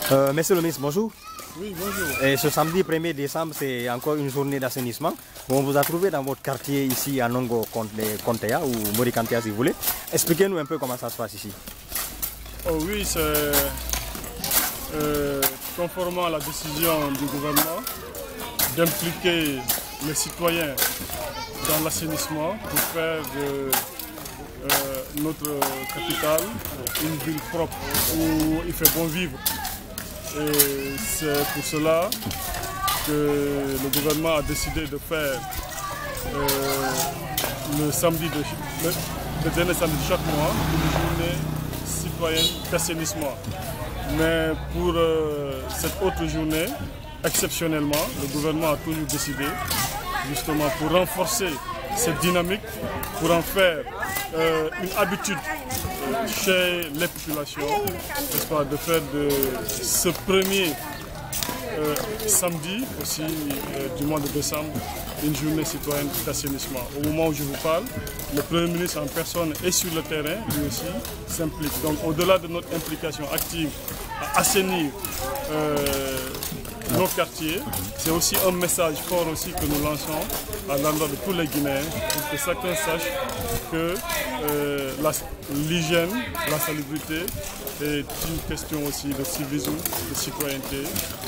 Monsieur le ministre, bonjour. Oui, bonjour. Et ce samedi 1er décembre, c'est encore une journée d'assainissement. On vous a trouvé dans votre quartier ici à Nongo Kontea ou Morikantea si vous voulez. Expliquez-nous un peu comment ça se passe ici. Oh oui, c'est conformément à la décision du gouvernement d'impliquer les citoyens dans l'assainissement pour faire de notre capitale une ville propre où il fait bon vivre. Et c'est pour cela que le gouvernement a décidé de faire le dernier samedi de chaque mois une journée citoyenne d'assainissement. Mais pour cette autre journée, exceptionnellement, le gouvernement a toujours décidé, justement pour renforcer cette dynamique, pour en faire une habitude chez les populations, n'est-ce pas, de faire de ce premier samedi aussi du mois de décembre une journée citoyenne d'assainissement. Au moment où je vous parle, le Premier ministre en personne est sur le terrain, lui aussi s'implique. Donc au-delà de notre implication active à assainir nos quartiers, c'est aussi un message fort aussi que nous lançons à l'endroit de tous les Guinéens pour que chacun sache que l'hygiène, la salubrité est une question aussi de civisme, de citoyenneté,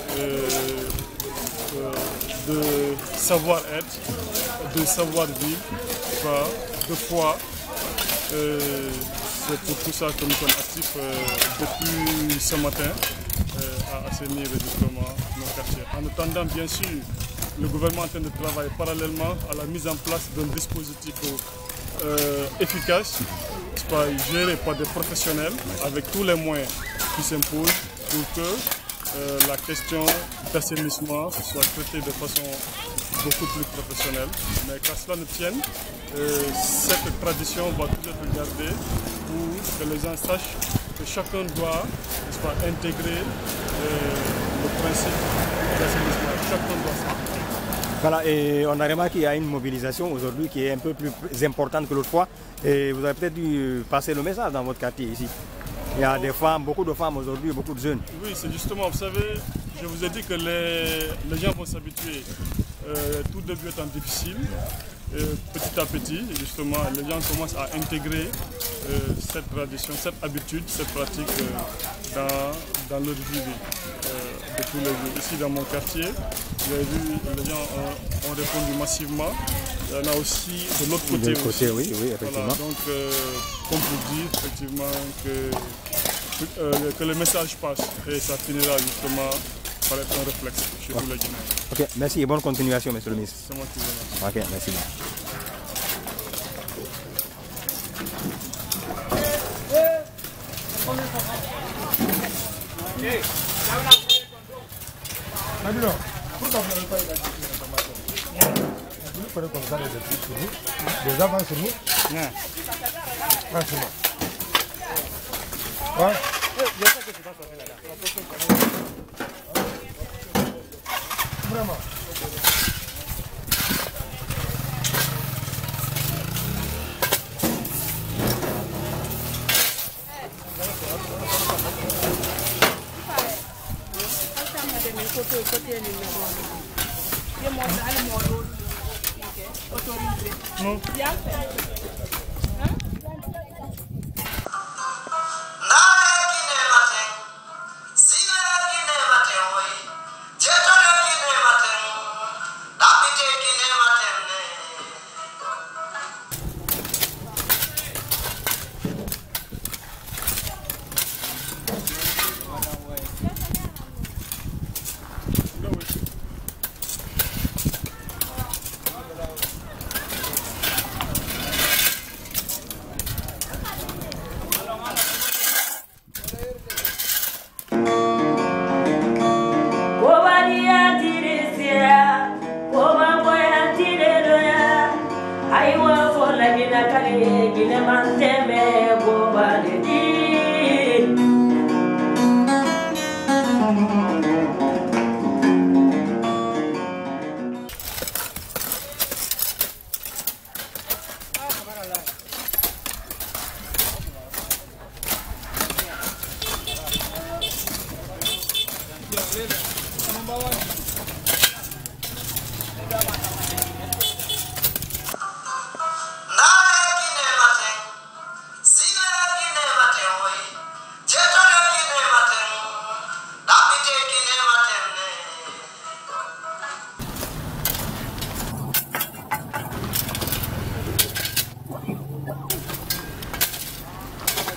de savoir-être, de savoir-vivre, de foi. C'est pour tout ça que nous sommes actifs depuis ce matin à assainir justement nos quartiers. En attendant, bien sûr, le gouvernement est en train de travailler parallèlement à la mise en place d'un dispositif efficace, géré par des professionnels avec tous les moyens qui s'imposent pour que la question d'assainissement soit traitée de façon beaucoup plus professionnelle. Mais qu'à cela ne tienne, cette tradition va toujours être gardée pour que les gens sachent que chacun doit intégrer le principe d'assainissement. Chacun doit s'impliquer. Voilà, et on a remarqué qu'il y a une mobilisation aujourd'hui qui est un peu plus importante que l'autre fois. Et vous avez peut-être dû passer le message dans votre quartier ici. Il y a des femmes, beaucoup de femmes aujourd'hui, beaucoup de jeunes. Oui, c'est justement, vous savez, je vous ai dit que les gens vont s'habituer. Tout début étant difficile, petit à petit, justement, les gens commencent à intégrer cette tradition, cette habitude, cette pratique dans leur vie de tous les jours. Ici, dans mon quartier, vous avez vu, les gens ont répondu massivement. Il y en a aussi de l'autre côté. Oui, effectivement. Voilà, donc, comme vous dites, effectivement, que le message passe et ça finira justement par être un réflexe chez tous les Guinéens. Ok, merci et bonne continuation, monsieur le ministre. C'est moi qui vous remercie. Ok, merci. Des avants sur nous. Franchement. Ouais. Vraiment.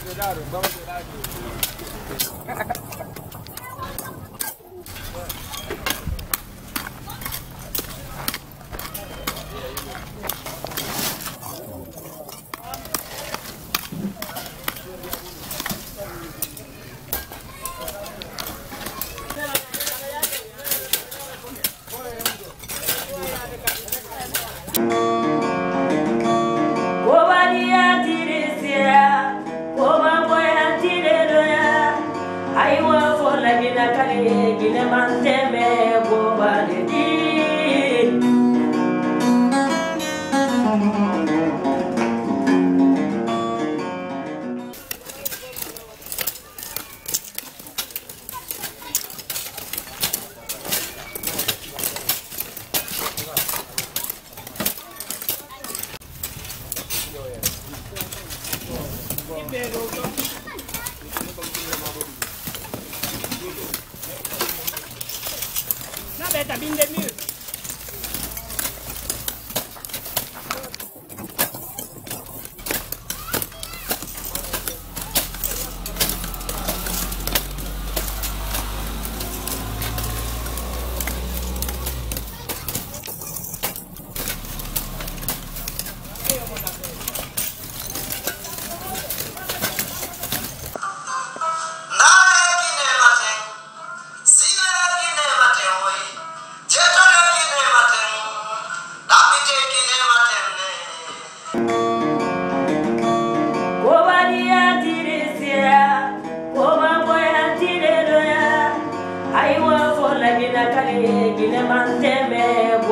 I was for la gina kale gina manteme